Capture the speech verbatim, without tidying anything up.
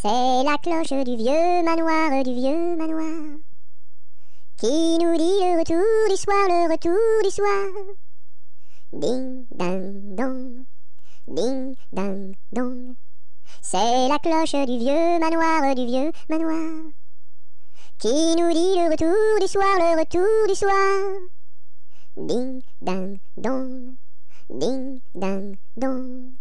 C'est la cloche du vieux manoir, du vieux manoir, qui nous dit le retour du soir, le retour du soir. Ding, ding, dong, ding, ding, dong. C'est la cloche du vieux manoir, du vieux manoir, qui nous dit le retour du soir, le retour du soir. Ding, ding, dong, ding, ding, dong.